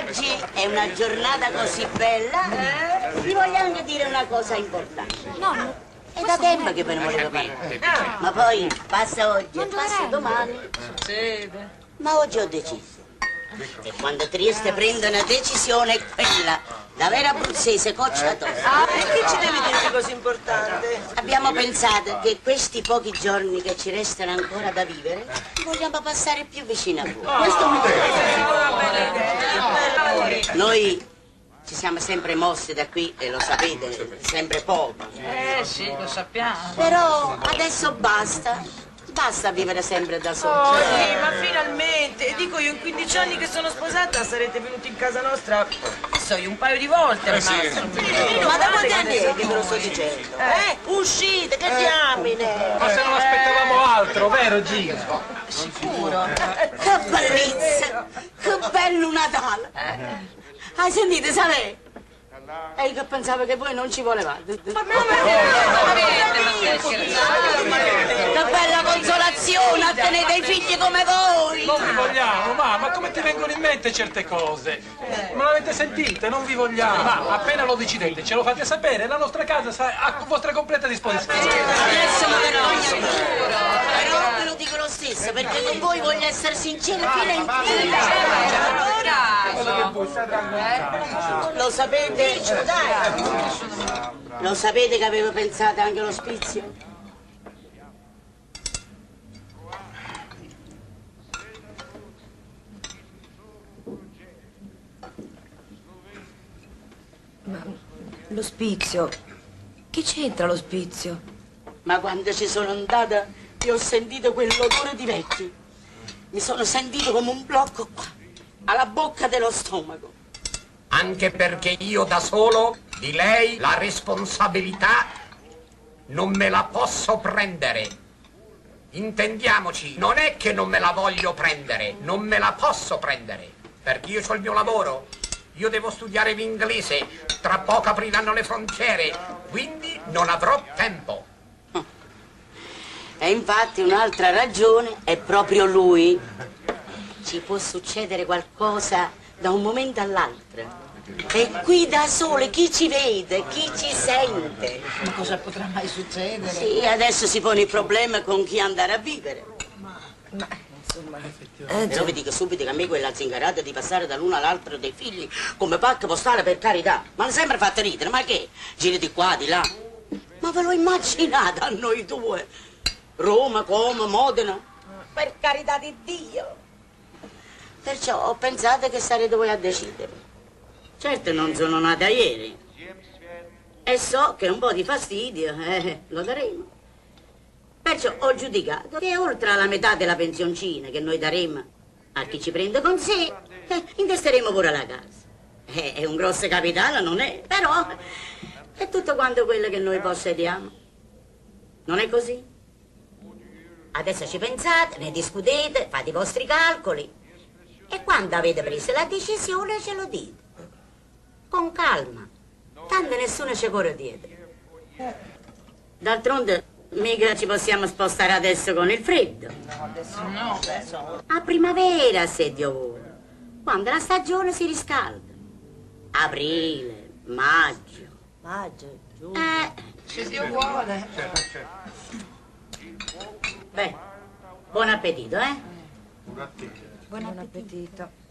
oggi è una giornata così bella, vi voglio anche dire una cosa importante. Nonno, è da tempo che ve ne volevo parlare. Ma poi passa oggi e passa domani. Succede. Ma oggi ho deciso. E quando Trieste prende una decisione è quella, da vera abruzzese cocciatosa. E che ci devi dire di così importante? Abbiamo pensato che questi pochi giorni che ci restano ancora da vivere, vogliamo passare più vicino a voi. Questo mi piace. Noi ci siamo sempre mossi da qui e lo sapete, sempre poco. Sì, lo sappiamo. Però adesso basta. Basta vivere sempre da soli. Oh sì, ma finalmente! Dico io, in 15 anni che sono sposata sarete venuti in casa nostra, che so io, un paio di volte al massimo. Ma da quanti anni è che ve lo sto dicendo? Uscite, che diamine! Ma se non aspettavamo altro, vero Gino? Sicuro? Che bellezza! Che bello Natale! Hai sentito, sapete? E io che pensavo che voi non ci volevate. Ma che bella consolazione a tenere dei figli come voi! Non vi vogliamo, ma come ti vengono in mente certe cose? Ma l'avete sentite? Non vi vogliamo. Ma appena lo decidete, ce lo fate sapere, la nostra casa sarà a vostra completa disposizione. Adesso mi vergogno. Però ve lo dico lo stesso, perché con voi voglio essere sincera fino in fine. Lo sapete? Lo sapete che avevo pensato anche all'ospizio? Ma l'ospizio? Che c'entra l'ospizio? Ma quando ci sono andata, io ho sentito quell'odore di vecchi. Mi sono sentito come un blocco qua, alla bocca dello stomaco. Anche perché io da solo di lei la responsabilità non me la posso prendere. Intendiamoci, non è che non me la voglio prendere, non me la posso prendere, perché io ho il mio lavoro, io devo studiare l'inglese, tra poco apriranno le frontiere, quindi non avrò tempo. E infatti un'altra ragione è proprio lui. Ci può succedere qualcosa da un momento all'altro. E qui da sole chi ci vede, chi ci sente? Ma cosa potrà mai succedere? Sì, adesso si pone il problema con chi andare a vivere. Ma insomma... Però vi dico subito che a me quella zingarata di passare dall'uno all'altro dei figli come pacca postale, per carità, ma l'ha sempre fatto ridere, ma che? Giri di qua, di là. Ma ve lo immaginate a noi due? Roma, Como, Modena? Per carità di Dio! Perciò ho pensato che sarete voi a decidere. Certo non sono nata ieri. E so che un po' di fastidio, lo daremo. Perciò ho giudicato che oltre alla metà della pensioncina che noi daremo a chi ci prende con sé, intesteremo pure la casa. È un grosso capitale, non è? Però è tutto quanto quello che noi possediamo. Non è così? Adesso ci pensate, ne discutete, fate i vostri calcoli. E quando avete preso la decisione ce lo dite. Con calma. Tanto nessuno ci corre dietro. D'altronde mica ci possiamo spostare adesso con il freddo. No, adesso... A primavera, se Dio vuole. Quando la stagione si riscalda. Aprile, maggio. Maggio, giugno. Se Dio vuole. Beh, buon appetito, Buon appetito.